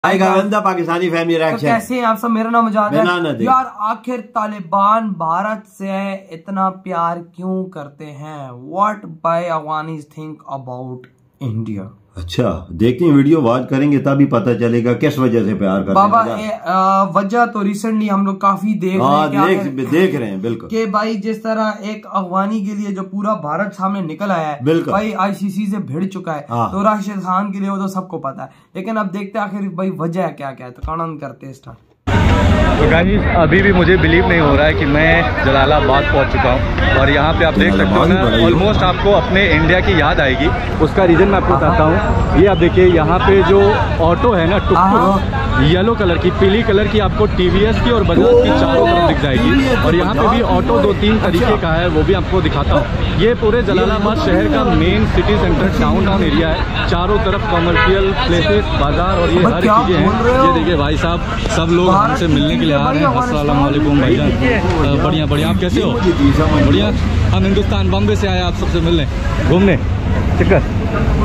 Pakistani family reaction. तो कैसे हैं आप सब? मेरा नाम मुजाहिद है। यार आखिर तालिबान भारत से इतना प्यार क्यों करते हैं? What by Afghanis think about India. अच्छा, देखते हैं वीडियो वॉच करेंगे तभी पता चलेगा किस वजह से प्यार करते बाबा हैं। वजह तो रिसेंटली हम लोग काफी देख रहे हैं बिल्कुल कि भाई जिस तरह एक अफगानी के लिए जो पूरा भारत सामने निकल आया है, भाई आईसीसी से भिड़ चुका है, तो राशिद खान के लिए वो तो सबको पता है। लेकिन अब देखते हैं आखिर भाई वजह क्या क्या है। तो कानून करते हैं स्टार्ट। तो गाइस अभी भी मुझे बिलीव नहीं हो रहा है कि मैं जलालाबाद पहुंच चुका हूँ और यहाँ पे आप देख सकते हो ना, ऑलमोस्ट आपको अपने इंडिया की याद आएगी। उसका रीज़न मैं आपको बताता हूँ। ये आप देखिए यहाँ पे जो ऑटो है ना, टुक येलो कलर की, पीली कलर की, आपको टीवीएस की और बजाज की चारों तरफ दिख जाएगी। और यहाँ पे भी ऑटो 2-3 तरीके का है, वो भी आपको दिखाता हूँ। ये पूरे जलालाबाद शहर का main city centre downtown area है। चारों तरफ कमर्शियल प्लेसेस, बाजार और ये हर चीज़ें हैं। ये देखिए भाई साहब, सब लोग हमसे मिलने के लिए आ रहे हैं। अस्सलाम वालेकुम भाईजान, बढ़िया बढ़िया, आप कैसे हो? बढ़िया। हम हिंदुस्तान बॉम्बे से आए आप सबसे मिलने, घूमने, चक्कर।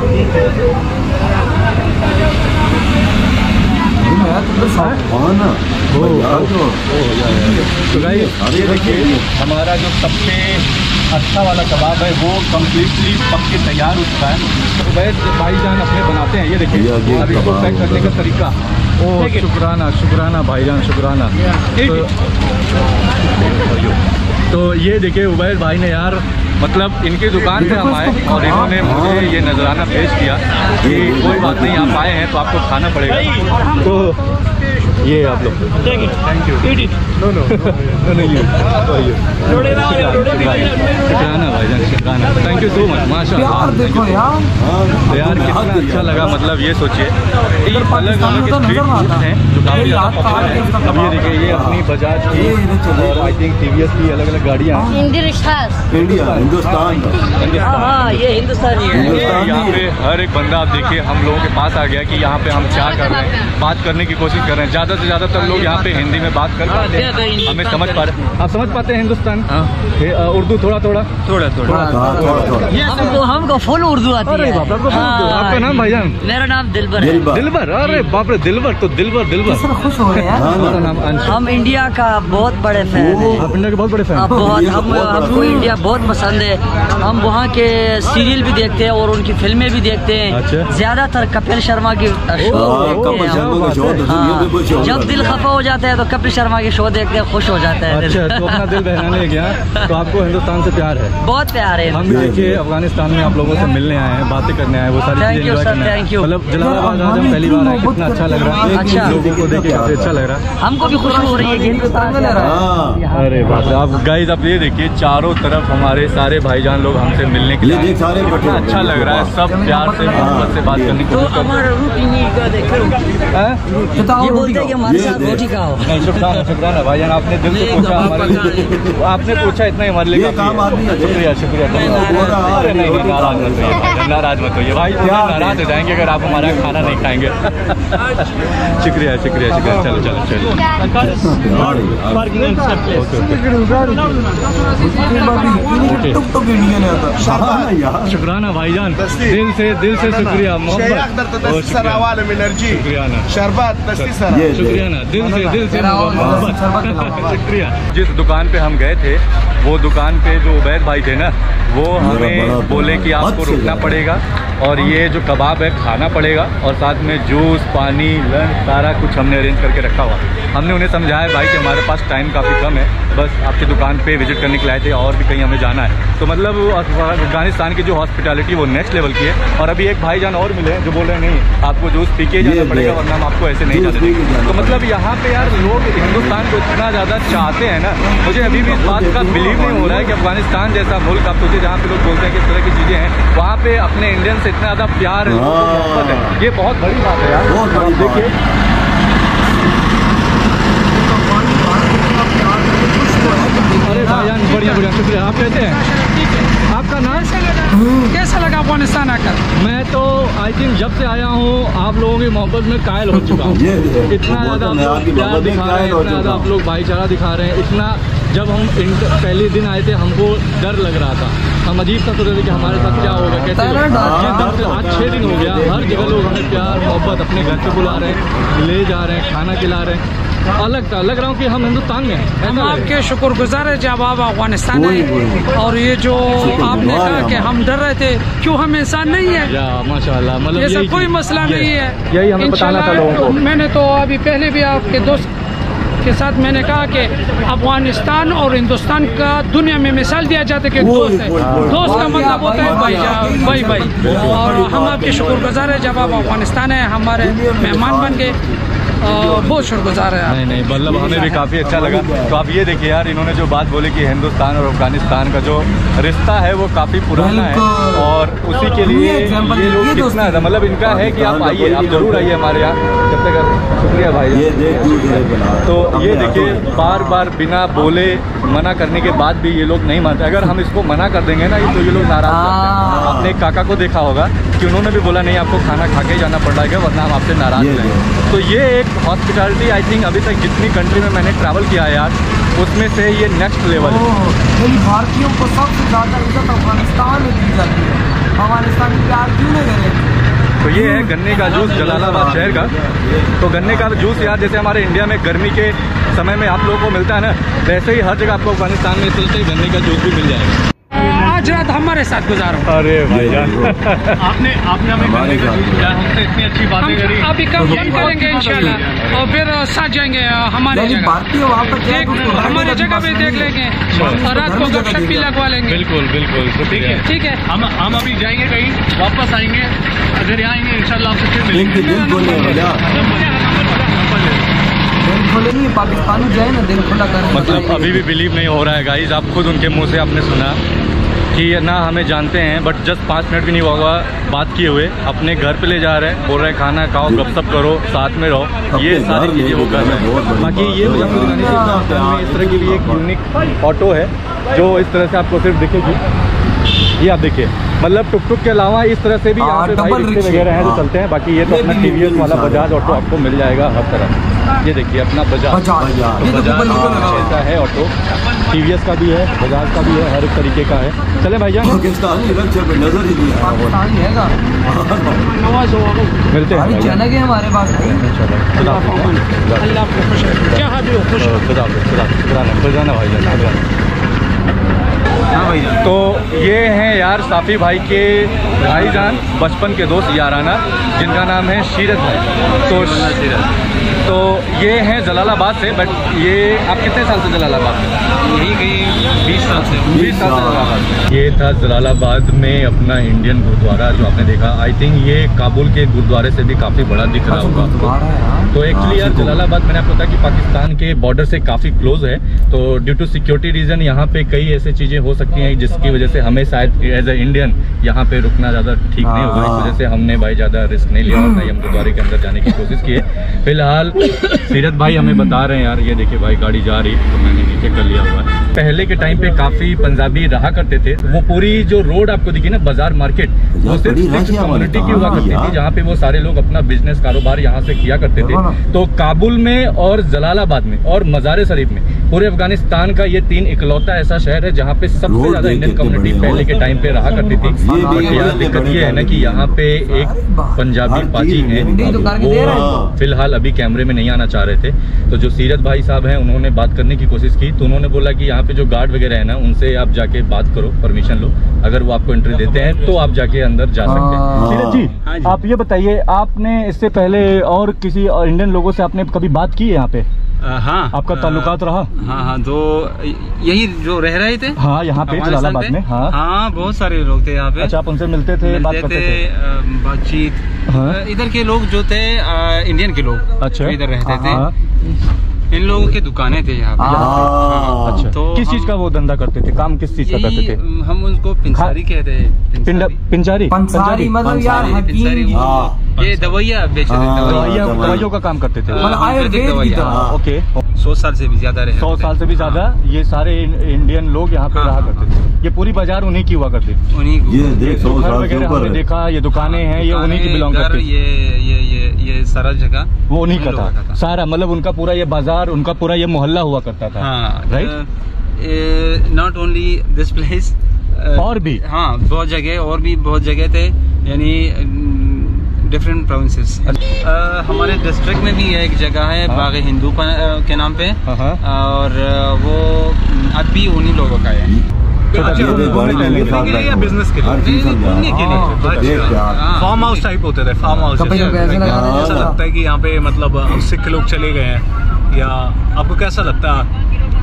तो गाइस ये देखिए हमारा जो सबसे अच्छा वाला कबाब है वो कम्प्लीटली पक के तैयार हो चुका है। तो वैसे भाईजान अपने बनाते हैं। ये देखिए अब इसको पैक करने का तरीका। ओ शुक्राना शुक्राना भाईजान, शुक्राना। तो ये देखिए उबैद भाई ने यार, मतलब इनकी दुकान पे हम आए और इन्होंने मुझे ये नजराना पेश किया कि कोई बात नहीं, आप आए हैं तो आपको खाना पड़ेगा। तो ये आप लोग थैंक यू। नो शुक्राना भाईजान, शुक्राना, थैंक यू सो मच। माशाल्लाह देखो यार कितना अच्छा लगा। मतलब ये सोचिए अलग अलग स्ट्रीट फूड हैं जो काफ़ी ज़्यादा पॉपुलर है। अब ये देखिए ये अपनी बजाज की और आई थिंक टीवीएस की अलग अलग गाड़ियाँ हैं। हिंदुस्तान ये हिंदुस्तानी है। यहाँ पे हर एक बंदा आप देखिए हम लोगों के पास आ गया कि यहाँ पे हम क्या कर रहे हैं, बात करने की कोशिश कर रहे हैं। ज़्यादा से ज़्यादातर लोग यहाँ पे हिंदी में बात कर पाते हैं, हमें समझ पा रहे हैं। आप समझ पाते हैं हिंदुस्तान? उर्दू थोड़ा थोड़ा हमको फुल उर्दू आती है। आपका नाम भाईजान? मेरा नाम दिलबर है। दिलबर, अरे बाप रे, दिलबर तो दिलबर खुश हो रहे हैं। हम इंडिया का बहुत बड़े फैन हैं। आप इंडिया के बहुत बड़े फैन? बहुत, हमको इंडिया बहुत पसंद है। हम वहाँ के सीरियल भी देखते हैं और उनकी फिल्में भी देखते हैं। ज्यादातर कपिल शर्मा की शो देखते हैं। जब दिल खफा हो जाता है तो कपिल शर्मा की शो देखते हैं, खुश हो जाता है। अच्छा, तो अपना दिल बहलाने गया तो आपको हिंदुस्तान से प्यार है? बहुत प्यार है। हम देखिए अफगानिस्तान में आप लोगों से मिलने आए हैं, बातें करने आए, वो सारी चीजें एंजॉय करने आए। मतलब जलालाबाद आज हम पहली बार आए, कितना अच्छा लग रहा है। अच्छा, लोगों को देख के काफी अच्छा लग रहा है। हमको भी खुशी हो रही है कि हिंदुस्तान में रह रहा है। अरे बाप रे, आप गाइस आप ये देखिए चारों तरफ हमारे सारे भाईजान लोग हमसे मिलने के लिए कितना अच्छा लग रहा है। सब प्यार से मोहब्बत से बात करने की कोशिश करते हैं। शुक्राना भाईजान, आपने दिल से पूछा हमारे लिए, आपने पूछा इतना ही हमारे लिए। शुक्रिया शुक्रिया। अरे नहीं, नाराज मत होइए भाई, नाराज हो जाएंगे अगर आप हमारा खाना नहीं खाएंगे। शुक्रिया शुक्रिया शुक्रिया। चलो चलो चलो। शुक्राना भाईजान, दिल से शुक्रिया, मोहब्बत, शुक्रिया, दिल से शुक्रिया। जिस दुकान पे हम गए थे वो दुकान पे जो उबैद भाई थे ना, वो हमें बोले कि आपको रुकना पड़ेगा और ये जो कबाब है खाना पड़ेगा और साथ में जूस, पानी, लंच सारा कुछ हमने अरेंज करके रखा हुआ। हमने उन्हें समझाया भाई कि हमारे पास टाइम काफ़ी कम है, बस आपकी दुकान पे विजिट करने के लिए आए थे और भी कहीं हमें जाना है। तो मतलब अफगानिस्तान की जो हॉस्पिटैलिटी वो नेक्स्ट लेवल की है। और अभी एक भाईजान और मिले हैं जो बोल रहे हैं नहीं आपको जूस पी के जाना पड़ेगा वरना हम आपको ऐसे नहीं जाने देंगे। तो मतलब यहाँ पे यार लोग हिंदुस्तान को इतना ज़्यादा चाहते हैं ना, मुझे अभी भी इस बात का बिलीव नहीं हो रहा है कि अफगानिस्तान जैसा मुल्क, आप सोचिए जहाँ पे लोग बोलते हैं कि इस तरह की चीज़ें हैं, वहाँ पे अपने इंडियन से इतना ज़्यादा प्यार मोहब्बत है। ये बहुत बड़ी बात है यार। देखिए अरे भाईजान बढ़िया बढ़िया, शुक्रिया। आप कहते हैं आपका नाम कैसा लगा? अफगानिस्तान आकर? मैं तो आई थिंक जब से आया हूँ आप लोगों की मोहब्बत में कायल हो चुका हूँ। इतना ज़्यादा आप लोग प्यार दिखा रहे हैं, इतना ज़्यादा आप लोग भाईचारा दिखा रहे हैं। इतना जब हम पहले दिन आए थे हमको डर लग रहा था, हम अजीब सा सोच रहे थे कि हमारे साथ क्या होगा, कैसे आज 6 दिन हो गया, हर जगह लोग हमें प्यार मोहब्बत अपने घर से बुला रहे हैं, ले जा रहे हैं, खाना खिला रहे हैं। अलग था, लग रहा हूँ कि हम हिंदुस्तान में हैं। हम आपके शुक्रगुजार है जब आप अफगानिस्तान आए, और ये जो आपने कहा कि हम डर रहे थे, क्यों हम इंसान नहीं है? माशाल्लाह, मतलब ये सब कोई मसला नहीं है, यही हमें बताना था लोगों को। मैंने तो अभी पहले भी आपके दोस्त के साथ मैंने कहा कि अफगानिस्तान और हिंदुस्तान का दुनिया में मिसाल दिया जाता है कि दोस्त है, दोस्त का मतलब होता है भाई। और हम आपके शुक्रगुजार है जब आप अफगानिस्तान है, हमारे मेहमान बन गए, बहुत शुक्रगुजार है। नहीं मतलब हमें भी काफ़ी अच्छा लगा। तो आप ये देखिए यार, इन्होंने जो बात बोली कि हिंदुस्तान और अफगानिस्तान का जो रिश्ता है वो काफ़ी पुराना है, और उसी के लिए ये लोग कितना मतलब इनका है कि आप आइए, आप जरूर आइए हमारे यहाँ। जब तक शुक्रिया भाई। तो ये देखिए, बार बार बिना बोले मना करने के बाद भी ये लोग नहीं मानते। अगर हम इसको मना कर देंगे ना तो ये लोग नाराज करते हैं। आपने काका को देखा होगा कि उन्होंने भी बोला नहीं आपको खाना खा के जाना पड़ रहा है, वरना हम आपसे नाराज हैं। तो ये एक हॉस्पिटैलिटी आई थिंक अभी तक जितनी कंट्री में मैंने ट्रैवल किया है यार, उसमें से ये नेक्स्ट लेवल है। भारतीयों को सबसे ज़्यादा इज्जत अफगानिस्तान में दी जाती है, अफगानिस्तान में प्यार क्यों नहीं करें? तो ये है गन्ने का जूस जलालाबाद शहर का। तो गन्ने का जूस यार, जैसे हमारे इंडिया में गर्मी के समय में आप लोगों को मिलता है ना, वैसे ही हर जगह आपको अफगानिस्तान में चलते ही गन्ने का जूस भी मिल जाएगा। आज रात हमारे साथ गुजारो। अरे भाई जान, आपने हमें हमसे इतनी अच्छी बातें करी। अभी कम करेंगे इंशाल्लाह, और फिर साथ जाएंगे हमारी जगह, हमारी जगह भी देख लेंगे, और रात को गपशप भी लगवा लेंगे। बिल्कुल तो ठीक है। हम अभी जाएंगे कहीं, वापस आएंगे, अगर यहाँ आएंगे इंशाल्लाह आपसे फिर मिलेंगे। पाकिस्तानी जाए ना दिल खुला कर। मतलब अभी भी बिलीव नहीं हो रहा है गाइज, आप खुद उनके मुंह से आपने सुना कि ना हमें जानते हैं, बट जस्ट 5 मिनट भी नहीं होगा बात किए हुए अपने घर पे ले जा रहे हैं, बोल रहे हैं खाना खाओ, गपशप करो, साथ में रहो, ये सारी चीज़ें वो कर रहे हैं। बाकी ये इस तरह की भी एक यूनिक ऑटो है जो इस तरह से आपको सिर्फ दिखेगी। ये आप देखिए, मतलब टुक टुक के अलावा इस तरह से भी यहाँ पे भाई रिक्शे वगैरह हैं जो चलते हैं। बाकी ये तो अपना टीवीएस वाला बजाज ऑटो आपको मिल जाएगा हर तरह। ये देखिए अपना बजाज ऐसा है ऑटो, टीवीएस का भी है, बजाज का भी है, हर एक तरीके का है। चले भाईजान, मिलते हैं हमारे पास। तो ये हैं यार साफ़ी भाई के भाईजान, बचपन के दोस्त याराना, जिनका नाम है शीरत भाई। तो ये हैं जलालाबाद से, बट ये आप कितने साल से जलालाबाद में? यही कहीं 20 साल से। 20 साल से जलालाबाद में। ये था जलालाबाद में अपना इंडियन गुरुद्वारा जो आपने देखा। आई थिंक ये काबुल के गुरुद्वारे से भी काफ़ी बड़ा दिख रहा होगा आपको। तो एक्चुअली यार जलालाबाद मैंने आपको बताया कि पाकिस्तान के बॉर्डर से काफ़ी क्लोज है, तो ड्यू टू सिक्योरिटी रीज़न यहाँ पे कई ऐसी चीज़ें हो सकती हैं जिसकी वजह से हमें शायद एज ए इंडियन यहाँ पे रुकना ज़्यादा ठीक नहीं होगा। इस वजह से हमने भाई ज़्यादा रिस्क नहीं लिया, नहीं हम गुरुद्वारे के अंदर जाने की कोशिश की है। फिलहाल सीरत भाई हमें बता रहे हैं यार, ये देखिए भाई गाड़ी जा रही, तो मैंने नीचे कर लिया हुआ है। पहले के टाइम पे काफ़ी पंजाबी रहा करते थे, वो पूरी जो रोड आपको दिखी ना बाजार मार्केट, वो सिर्फ कम्युनिटी की हुआ करती थी, जहाँ पे वो सारे लोग अपना बिजनेस कारोबार यहाँ से किया करते थे। तो काबुल में और जलालाबाद में और मज़ार शरीफ में पूरे अफगानिस्तान का ये 3 इकलौता ऐसा शहर है जहाँ पे सबसे ज़्यादा इंडियन कम्युनिटी पहले के टाइम पे रहा करती थी। दिक्कत ये है ना कि यहाँ पे एक पंजाबी पाजी है, वो फिलहाल अभी कैमरे में नहीं आना चाह रहे थे। तो जो सीरत भाई साहब हैं उन्होंने बात करने की कोशिश की, तो उन्होंने बोला कि यहाँ पे जो गार्ड वगैरह है ना, उनसे आप जाके बात करो, परमिशन लो, अगर वो आपको एंट्री देते हैं तो आप जाके अंदर जा सकते हैं। सीरत जी, आप ये बताइए, आपने इससे पहले और किसी इंडियन लोगों से आपने कभी बात की है यहाँ पे? हाँ, आपका ताल्लुकात रहा? हाँ, तो यही जो रह रहे थे। हाँ, यहाँ पे जलालाबाद में। हाँ, बहुत सारे लोग थे यहाँ पे। अच्छा, आप उनसे मिलते थे, बात करते थे? बातचीत इधर के लोग जो थे, इंडियन के लोग, अच्छा, इधर रहते थे। इन लोगों की दुकानें थे यहाँ पे। अच्छा, तो किस चीज का वो धंधा करते थे, काम किस चीज का करते थे? हम उनको पिंसारी कहते हैं। पिंजारी मतलब यार ये दवाइयाँ बेचते थे, दवाइयों का काम करते थे। ओके। 100 साल से भी ज्यादा रहे। 100 साल से भी ज्यादा ये सारे इंडियन लोग यहाँ पे रहा करते थे। ये पूरी बाजार उन्हीं की हुआ करती थी। उन्हीं ये देख 100 साल के ऊपर देखा, ये दुकानें हैं, ये उन्हीं की बिलोंग करती थी। ये सारा जगह वो उन्हीं का था सारा, मतलब उनका पूरा ये बाजार, उनका पूरा ये मोहल्ला हुआ करता था। Right, not only this place, और भी बहुत जगह, और भी बहुत जगह थे, यानी डिफरेंट प्रोविंसेस। हमारे डिस्ट्रिक्ट में भी एक जगह है बाग हिंदू के नाम पे, और वो अब भी उन्हीं लोगों का है। बिजनेस के लिए फार्म हाउस टाइप होते थे, फार्म हाउस। ऐसा लगता है कि यहाँ पे मतलब सिख लोग चले गए हैं, या आपको कैसा लगता है?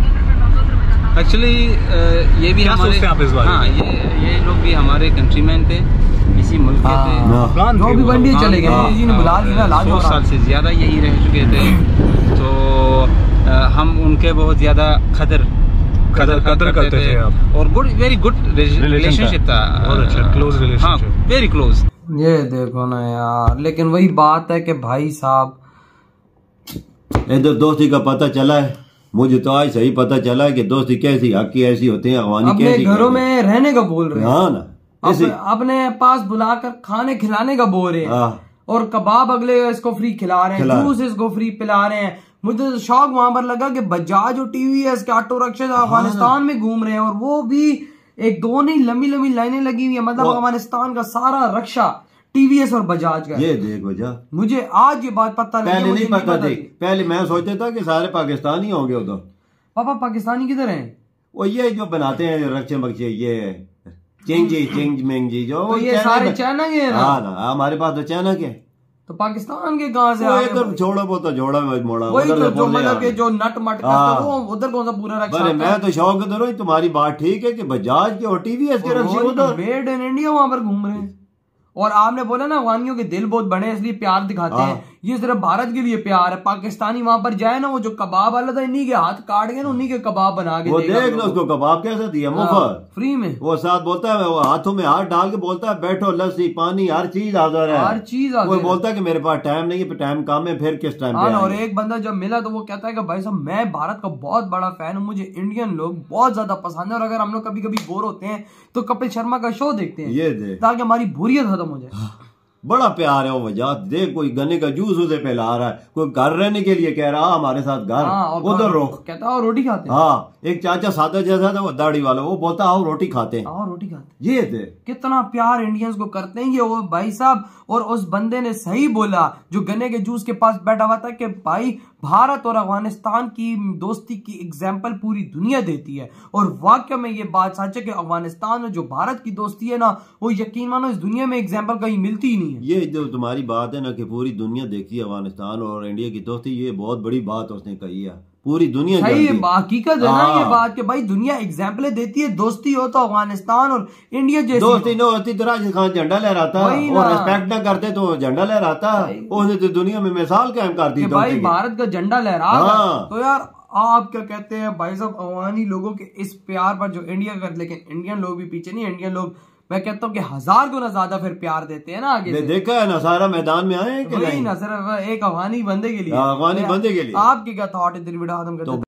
एक्चुअली ये भी हमारे, आप इस बारे में? ये लोग भी हमारे कंट्रीमैन थे, इसी मुल्क के थे, जो भी बंडी चले गए, जी ने बुला लिया, 100 साल से ज्यादा यही रह चुके थे। तो हम उनके बहुत ज्यादा कदर करते थे आप, और वेरी गुड रिलेशनशिप था, बहुत अच्छा क्लोज रिलेशनशिप, वेरी क्लोज। ये देखो ना यार, लेकिन वही बात है कि भाई साहब इधर दोस्ती का पता चला है, मुझे तो आज सही पता चला है कि दोस्ती कैसी हकी ऐसी होती है, अगवानी अपने कैसी, घरों में रहने का बोल रहे हैं। हाँ ना, अपने पास बुलाकर खाने खिलाने का बोल रहे हैं, और कबाब अगले इसको फ्री खिला रहे हैं, जूस इसको फ्री पिला रहे हैं। मुझे तो शौक वहां पर लगा कि बजाज और टीवीएस के ऑटो रिक्शे अफगानिस्तान में घूम रहे हैं, और वो भी एक दो नहीं, लंबी लंबी लाइनें लगी हुई है। मतलब अफगानिस्तान का सारा रक्षा टीवीएस और बजाज का। ये देखो जा, मुझे आज ये बात पता पहले नहीं पता थी। पहले मैं सोचता था कि सारे पाकिस्तानी होंगे उधर। पापा पाकिस्तानी किधर हैं? वो ये जो बनाते हैं रक्षे बक्चे, ये चिंग मेंगजी जो, तो ये सारे चाइना के हैं ना? हाँ ना, हमारे पास तो चाइना के। तो पाकिस्तान के कहाँ से? छोड़ो वो तो जोड़ा मोड़ा, वही तो जो मतलब के जो नट मट करते वो उधर कौन सा पूरा रक्षा। मैं तो शौक करो, तुम्हारी बात ठीक है कि बजाज के और टीवीएस के रक्षे उधर मेड इन इंडिया वहां पर घूम रहे हैं। और आपने बोला ना अफगानियों के दिल बहुत बड़े, इसलिए प्यार दिखाते हैं। ये सिर्फ भारत के लिए प्यार है। पाकिस्तानी वहां पर जाए ना, वो जो कबाब वाला था, इन्हीं के हाथ काट के ना उन्हीं के कबाब बना के, वो देख लो उसको कबाब कैसा दिया मुफ्त फ्री में। वो साथ बोलता है, वो हाथों में हाथ डाल के बोलता है बैठो, लस्सी पानी हर चीज हाजिर है, हर चीज। वो बोलता है कि मेरे पास टाइम नहीं है, टाइम कम है, फिर किस टाइम पे। और एक बंदा जब मिला तो वो कहता है कि भाई साहब मैं भारत का बहुत बड़ा फैन हूँ, मुझे इंडियन लोग बहुत ज्यादा पसंद है, और अगर हम लोग कभी कभी बोर होते हैं तो कपिल शर्मा का शो देखते हैं, ये ताकि हमारी बोरियत खत्म हो जाए। बड़ा प्यार है वो वजह। देख कोई गन्ने का जूस उसे पिला रहा है, कोई घर रहने के लिए कह रहा हमारे साथ घर, उधर रोक कहता और रोटी खाते हैं। हाँ, एक चाचा सादा जैसा था वो दाढ़ी वाला, वो बोलता आओ रोटी खाते हैं, आओ रोटी खाते। ये थे कितना प्यार इंडियंस को करते हैं ये वो भाई साहब। और उस बंदे ने सही बोला जो गन्ने के जूस के पास बैठा हुआ था कि भाई भारत और अफगानिस्तान की दोस्ती की एग्जाम्पल पूरी दुनिया देती है। और वाकई में ये बात सच है कि अफगानिस्तान में जो भारत की दोस्ती है ना, वो यकीन मानो इस दुनिया में एग्जाम्पल कहीं मिलती ही नहीं है। ये जो तुम्हारी बात है ना कि पूरी दुनिया देखती है अफगानिस्तान और इंडिया की दोस्ती, ये बहुत बड़ी बात उसने कही है, पूरी दुनिया सही हकीकत है ना ये बात कि भाई दुनिया एग्जाम्पल देती है। दोस्ती हो तो अफगानिस्तान और इंडिया जैसी दोस्ती न होती तो राशिद खान झंडा लहराता, और रिस्पेक्ट न करते तो झंडा लहराता, उसने तो दुनिया में मिसाल कायम कर दी भाई भारत का झंडा लहरा। तो यार आप क्या कहते हैं भाई साहब अफगानी लोगों के इस प्यार पर जो इंडिया कर, लेकिन इंडियन लोग भी पीछे नहीं। इंडियन लोग मैं कहता हूँ कि 1000 गुना ज्यादा फिर प्यार देते हैं ना आगे। देखा है ना सारा मैदान में आए कि नहीं, ना सिर्फ एक अफगानी बंदे के लिए, अफगानी बंदे के लिए। आपकी क्या थॉट है दिल बिठा